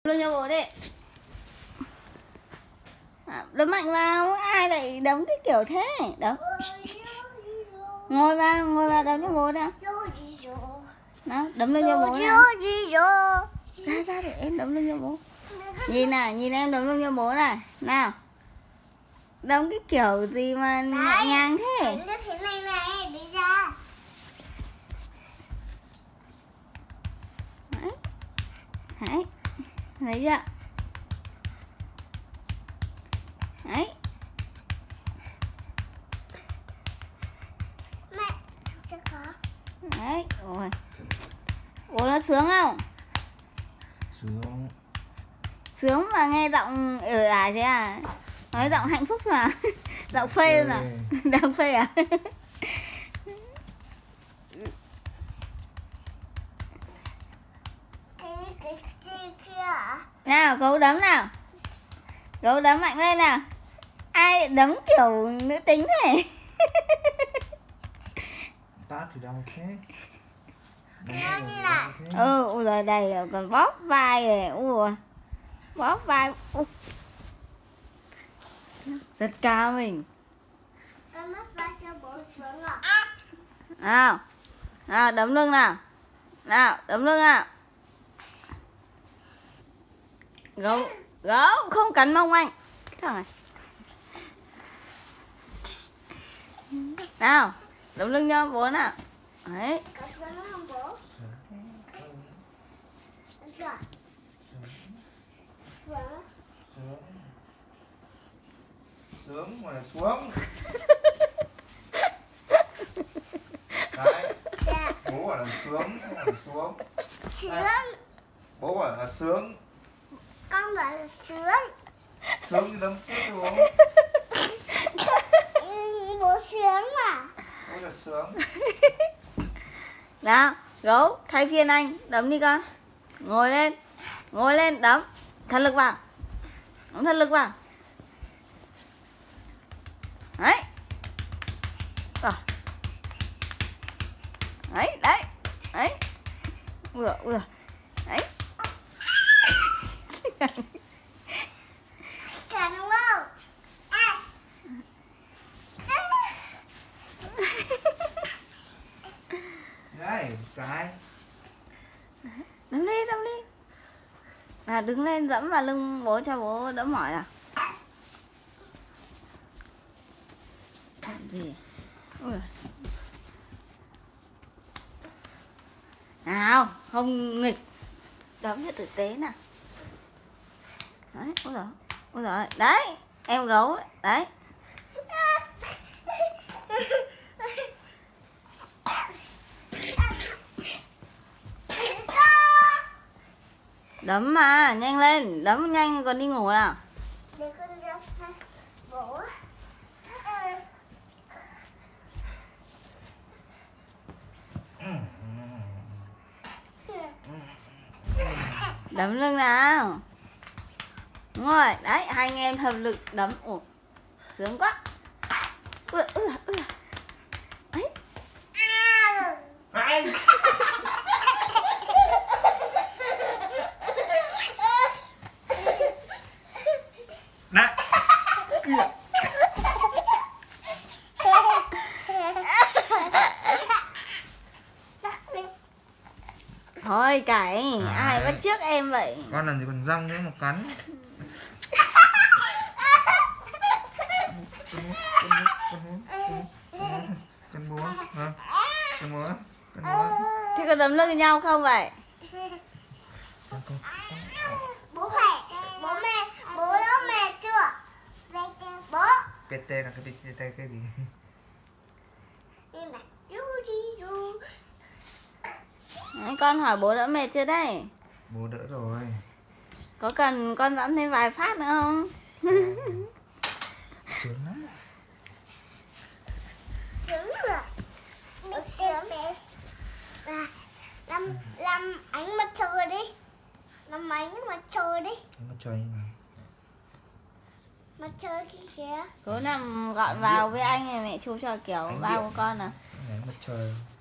Lưng cho bố đi. Đấm mạnh vào, ai lại đấm cái kiểu thế? Đấm. Ngồi vào đấm cho bố nào. Nào, đấm lưng cho bố nào. Ra để em đấm lưng cho bố. Nhìn em đấm lưng cho bố này. Nào. Đấm cái kiểu gì mà nhẹ nhàng thế? Thế này đi ra. Đấy. Thấy chưa? Đấy. Mẹ, chưa có. Đấy, rồi. Bố nó sướng không? Sướng. Sướng mà nghe giọng ải thế à? Nói giọng hạnh phúc mà. Giọng phê mà. Đang phê à? Nào, gấu đấm nào. Gấu đấm mạnh lên nào. Ai đấm kiểu nữ tính thế? Tát thì đau thế. Ui giời, đây còn bóp vai này. Ui, bóp vai. Rất cao mình. Nào. Nào, đấm lưng nào. Nào, đấm lưng nào. Gấu không cắn mông anh. Cái thằng này. Nào, đấm lưng cho bố nào. Đấy. Sướng mà xuống. Đấy. Bố bảo là sướng, không phải xuống. Sướng. Bố bảo là sướng. Con bảo là sướng. Sướng thì đấm chết bố. Bố sướng mà. Bố là sướng. Nào, gấu thay phiên anh đấm đi con. Ngồi lên đấm thật lực vào. Đấm thật lực vào. Đấy. Rồi. Đấy. Ui. Đấy. Cả đúng không? Đây, cái. Đấm đi. À, đứng lên dẫm vào lưng bố cho bố đỡ mỏi nào. Gì? Ui. Nào, không nghịch. Đấm cho tử tế nào. Đấy, ôi giời. Đấy, em gấu ấy. Đấy. Đấm mà, nhanh lên, đấm nhanh còn đi ngủ nào. Để con ra bố. Đấm lưng nào. Đúng rồi, đấy, hai anh em hợp lực đấm. Ồ, sướng quá. Đấy. Này. Thôi cãi, ai bắt trước em vậy? Con làm gì còn răng nữa mà cắn. Cắn bố hả? Cắn bố. Thế có đấm lưng nhau không vậy? Bố khỏe. Bố đã mệt chưa? Bố. Cái tên là cái gì? Đây này. Đấy, con hỏi bố đỡ mệt chưa đấy? Bố đỡ rồi. Có cần con dẫm thêm vài phát nữa không? Sướng lắm. Sướng rồi. Sướng mẹ. Làm ánh mặt trời đi. Làm ánh mặt trời đi. Mặt trời mà. Mặt trời kìa. Cố nằm gọn vào với anh này, mẹ chụp cho kiểu bao của con nào. Mặt trời.